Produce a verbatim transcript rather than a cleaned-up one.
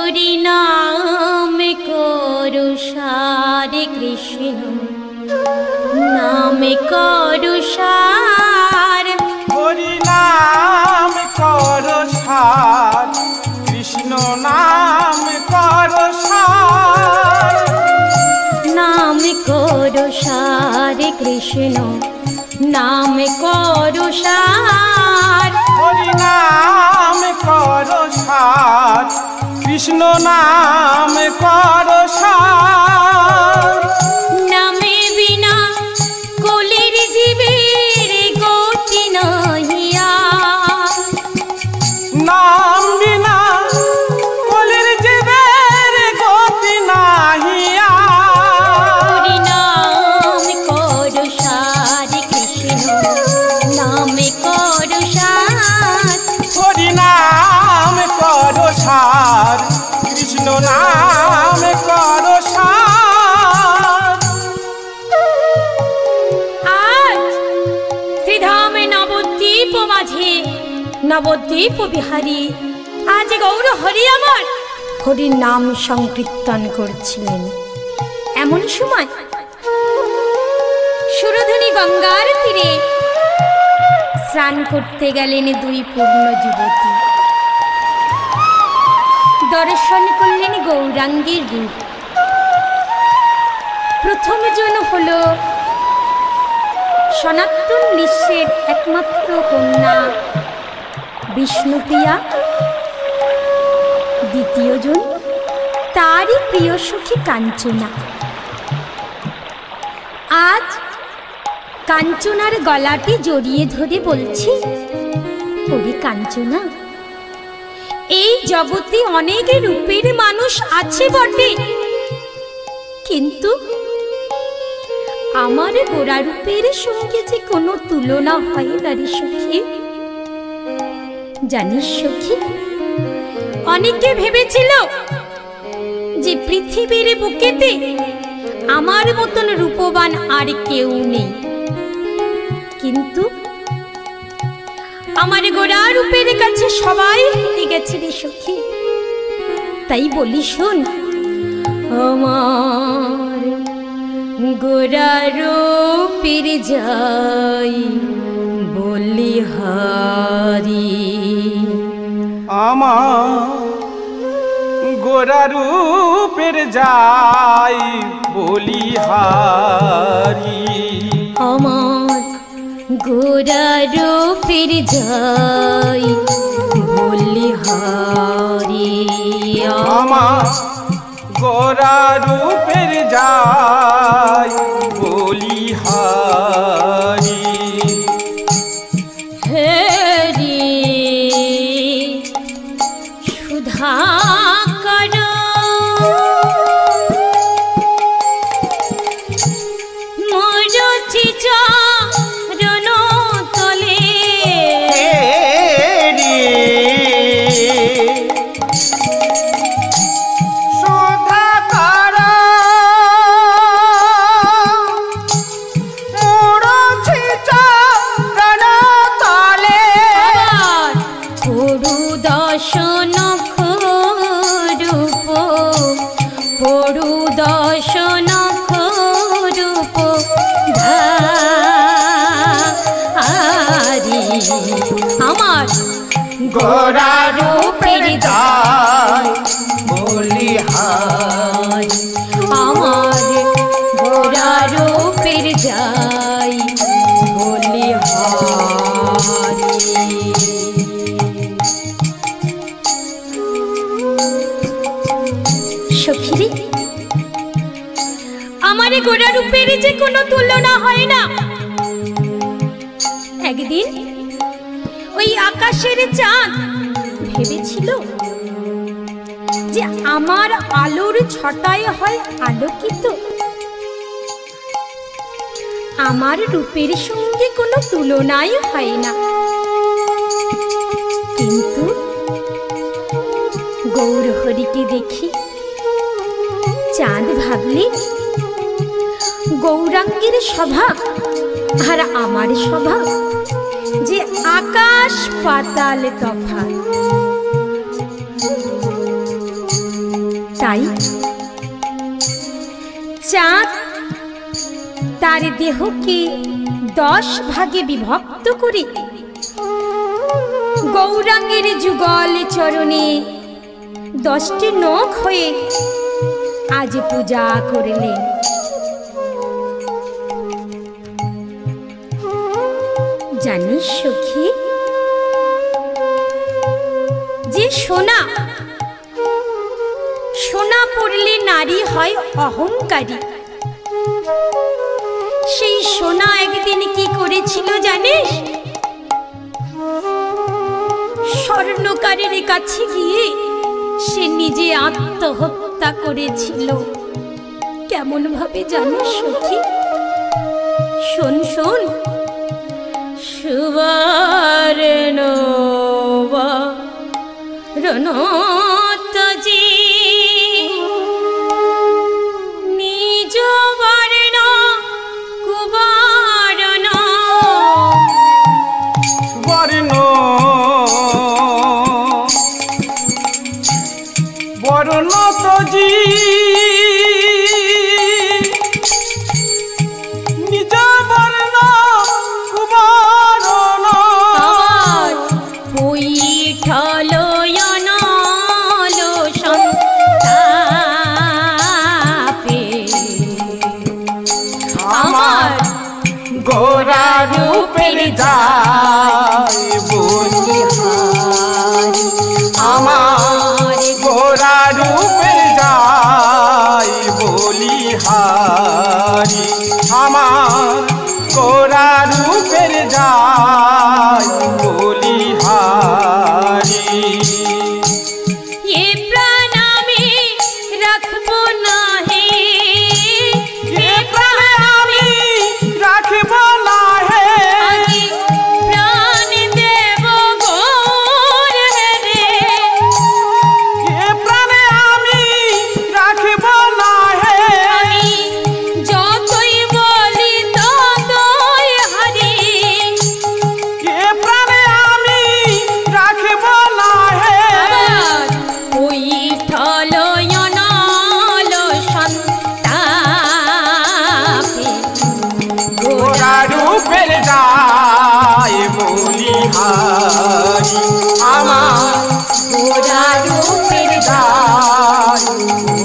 হরি নাম করো সারে কৃষ্ণ নাম করো সার হরি নাম করো সার কৃষ্ণ নাম করো সার নাম করো সারে কৃষ্ণ নাম করো সার হরি নাম করো সার কৃষ্ণ নাম করো সার নামে বিনা কলির জীবের গতি নহিয়া নাম বিনা কলির জীবের গতি নাহিয়া হরি নাম করো সারে কৃষ্ণ নাম করো সার হরি নাম করো সার কৃষ্ণ নাম করো সার আজ শ্রীধামে নবদ্বীপ মাঝে নবদ্বীপ বিহারী আজ গৌর হরি আমার হরির নাম সংকীর্তন করছিলেন। এমন সময় সুরধুনী গঙ্গার তীরে স্নান করতে গেলেন দুই পূর্ণ যুবতী। দর্শন করলেন গৌরাঙ্গীর রূপ। প্রথম জন হল সনাতন নিঃস্বের একমাত্র কন্যা বিষ্ণুপ্রিয়া, দ্বিতীয় জন তারই প্রিয় সখী কাঞ্চনা। আজ কাঞ্চনার গলাটি জড়িয়ে ধরে বলছি, ওরে কাঞ্চনা, এই জগতে অনেক রূপের মানুষ আছে বটে, কিন্তু আমার গোরা রূপের সঙ্গে যে কোনো তুলনা হয় না রে সখী। জানিস সখী, অনেকে ভেবেছিল যে পৃথিবীর বুকেতে আমার মতন রূপবান আর কেউ নেই, কিন্তু আমার গোরা রূপের কাছে সবাই হেরে গেছে রে সখী। তাই বলি শোন, আমার গোরা রূপের যাই বলিহারি, আমার গোরা রূপের যাই বলিহারি, আমার গোরা রূপের যাই বলিহারি, আমার গোরা রূপের যাই বলিহারি। হরি সুধা কর মরচি চরণ তলে, সুধা কর মরচি চরণ তলে, পড়ু দর্শন রূপ, পড়ু দর্শন রূপ ধারি, আমার গোরা রূপের যাই বলিহারি, আমার গোরা রূপের যাই বলিহারি। সখী, আমার গোরা রূপের যে কোনো তুলনা হয় না। একদিন ওই আকাশের চাঁদ ভেবেছিল যে আমার আলোর ছটায় হয় আলোকিত, আমার রূপের সঙ্গে কোনো তুলনাই হয় না। কিন্তু গৌরহরিকে দেখি চাঁদ ভাবলেন, গৌরাঙ্গের স্বভাব আর আমার স্বভাব যে আকাশ পাতাল তফাৎ। তাই চাঁদ তার দেহকে দশ ভাগে বিভক্ত করে গৌরাঙ্গের যুগল চরণে দশটি নখ হয়ে আজ পূজা করলেন। জানিস সখী, যে সোনা সোনা পড়লে নারী হয় অহংকারী, সেই সোনা একদিন কি করেছিল জানিস? স্বর্ণকারের কাছে গিয়ে সে নিজে আত্মহত্যা করেছিল। কেমন ভাবে জানিস সখী? শোন শোন। সুবর্ণ রণতজি নিজ বর্ণ কুবর্ণ বর্ণ বর্ণ তজি নিজ বর্ণ কুবর্ণ পৈঠল গোরা রূপের যায় বলিহারি, আমার গোরা রূপের যায় বলিহারি, আমার গোরা রূপের যায় বলিহারি। এ প্রাণ আমি রাখবো না হে, এ প্রাণ আমি রাখব না হে, প্রাণ দেব গৌর রে। এ প্রাণে আমি রাখব না হে, আমি যতই বলি ততই হারি, এ প্রাণে আমি রাখব না হে। পৈঠল অনল সন্তাপে গোরা রূপের যায় বলিহারি, আমার গোরা রূপের যায়